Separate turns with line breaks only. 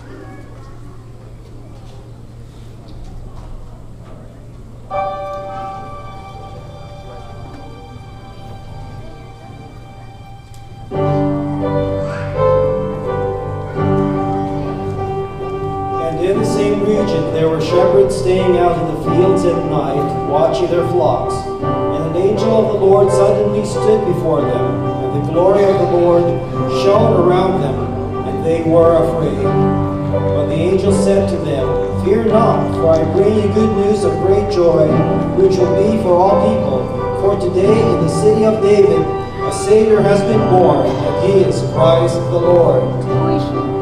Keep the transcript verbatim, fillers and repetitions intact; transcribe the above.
In the same region there were shepherds staying out in the fields at night, watching their flocks. And an angel of the Lord suddenly stood before them, and the glory of the Lord shone around them, and they were afraid. But the angel said to them, "Fear not, for I bring you good news of great joy, which will be for all people. For today in the city of David a Savior has been born, and he is Christ the Lord."